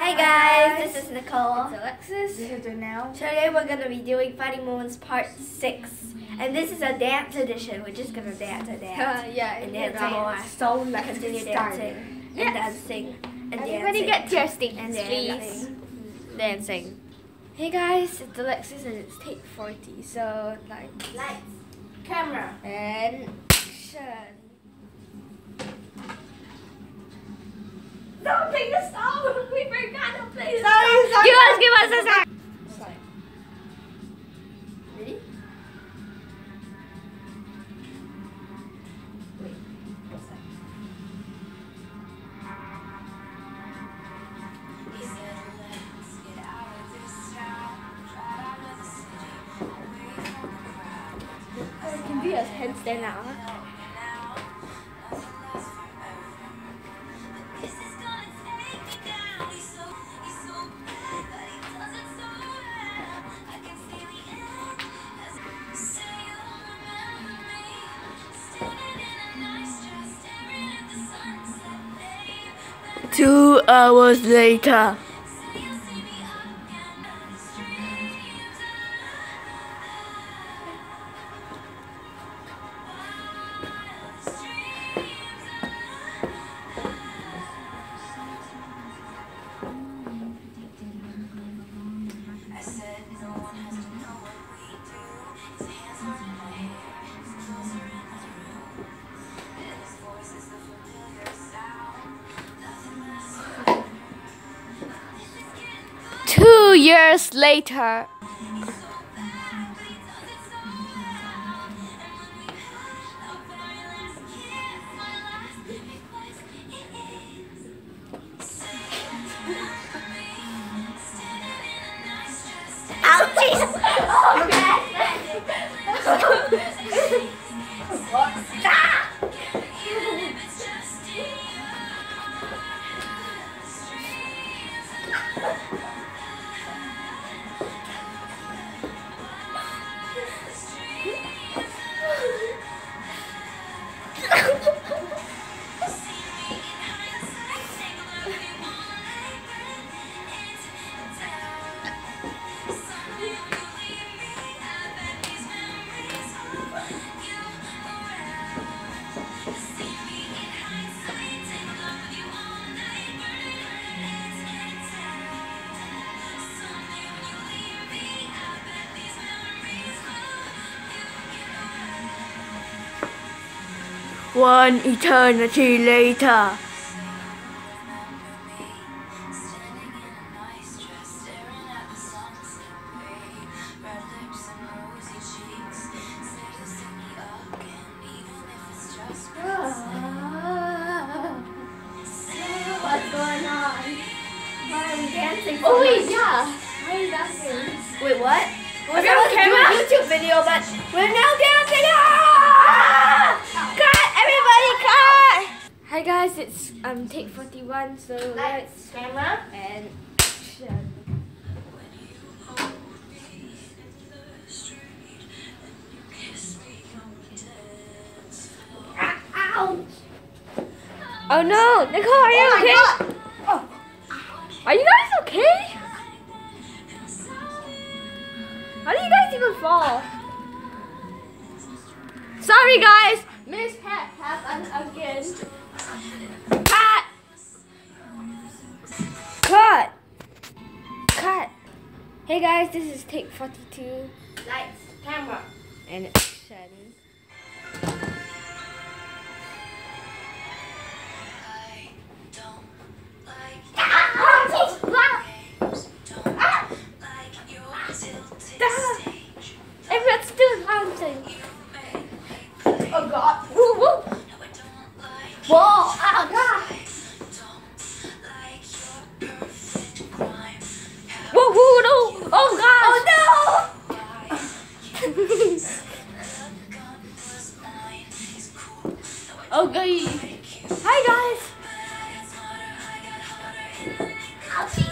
Hey guys, this is Nicole. It's Alexis. This is Janelle. Today we're going to be doing Funny Moments Part 6. And this is a dance edition. We're just going to dance and dance. Yeah, and dance dance more. So let's Continue get started. dancing. Yes. And dancing. And Everybody dancing. get to your seats, And please. dancing. Dancing. Hey guys, it's Alexis and it's take 40. So, like, Lights. Camera. and action. Don't play the song. We forgot to play the Sorry, song. Give us a sec. Ready? It can be a handstand now. Two hours later. Years later. One eternity later. What's going on? Why are we dancing so Oh wait, much? yeah. Why are you dancing? Wait, what? We're Okay, supposed to do camera. a YouTube video, but we're now dancing. Ah! Cut! Everybody cut! Hi guys, it's take 41. So Lights, let's camera. and action. Ouch! Oh no, Nicole, are you Oh my okay? God. Are you guys okay? How did you guys even fall? Sorry guys, mishap happened again. Cut! Cut! Cut! Hey guys, this is take 42 Lights, camera. and action. Everyone's still dancing. Oh God. Woo woo! Whoa! Oh God! Woo woo no! Oh gosh! Oh no! Okay. Hi guys. Ouchie!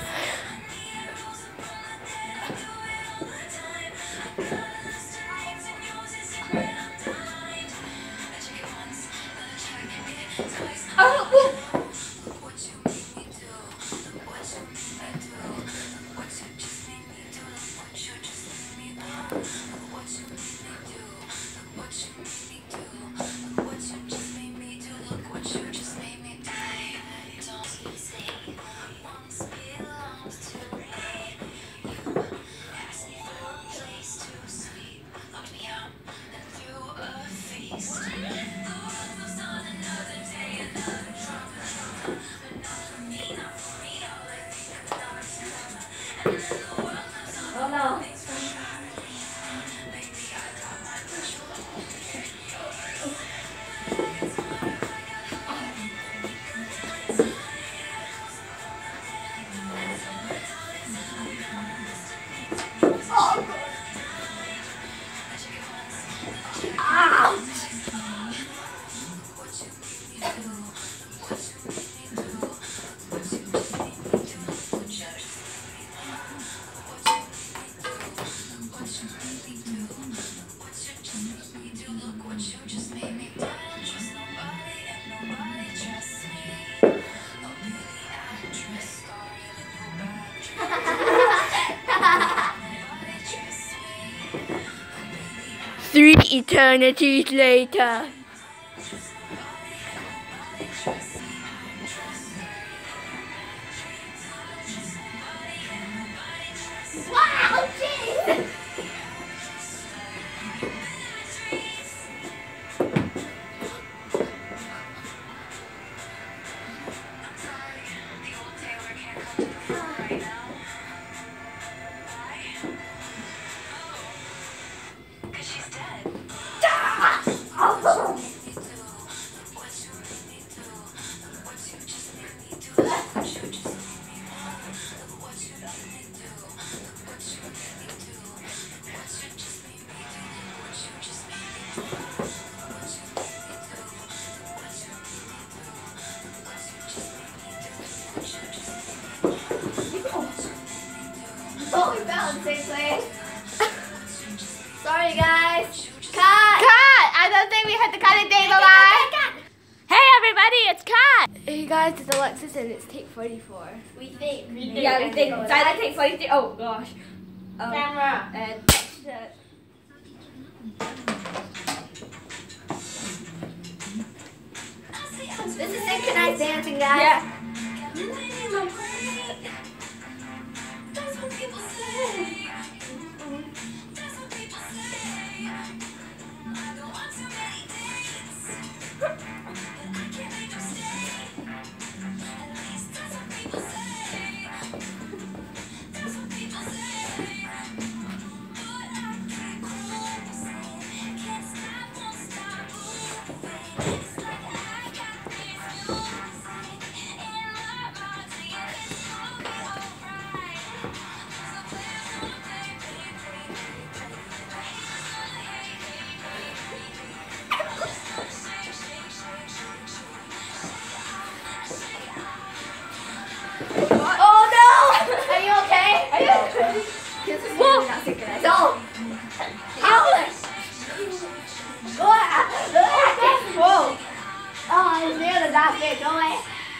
3 eternities later. Wow, jeez! Oh, we fell in the same place. Sorry, guys. Cut! Cut! I don't think we had to cut it, Dave. Bye-bye. Hey, everybody, it's Kat. Hey, guys, it's Alexis, and it's take 44. We think. Yeah, we think. Silent take 43. Oh, gosh. Camera. And action. This is synchronized dancing, guys. Yeah. Oh no! Are you okay? Are you okay? This is really not synchronized. Don't! Alex! Go ahead! Whoa! Oh, it's near the last bit. Go away.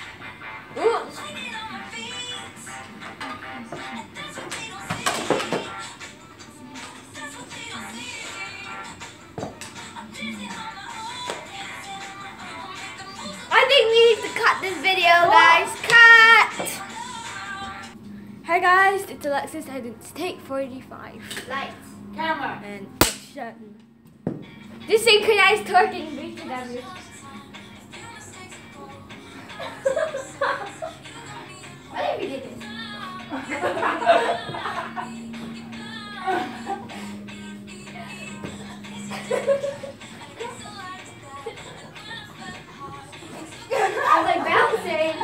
I think we need to cut this video, guys. Cut! Hi, guys, it's Alexis, and it's take 45. Lights. Camera. And action. This synchronized twerking beat together. What if we did this? I was like bouncing.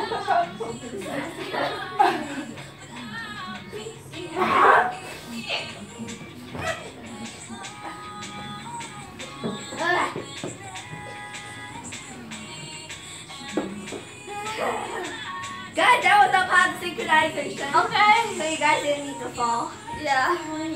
Guys, that was the part of synchronization. Okay. So you guys didn't need to fall. Yeah.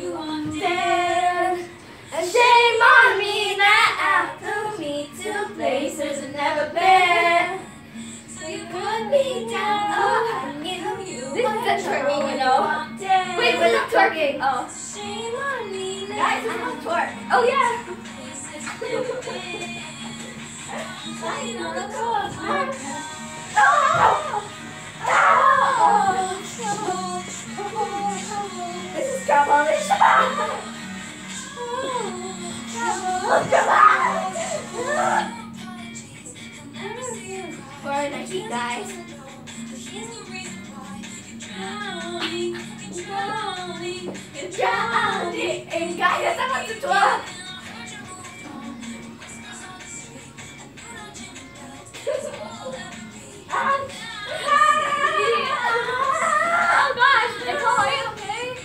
And shame on me now to me to places I've never been. You put me down, oh I knew you. This is a twerking, you know. Wait, we're not twerking. Oh. Shame on me now. Guys, it's not twerk. Oh, yeah. This is trouble. We're in a heat, guys. Drowning. And guys, I'm about to twerk. Oh, gosh. Nicole, are you okay?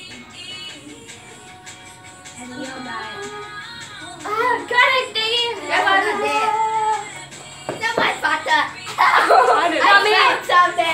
And Neil died. Cut it, Dave. That wasn't it. That was fucked up. Not me. I found something.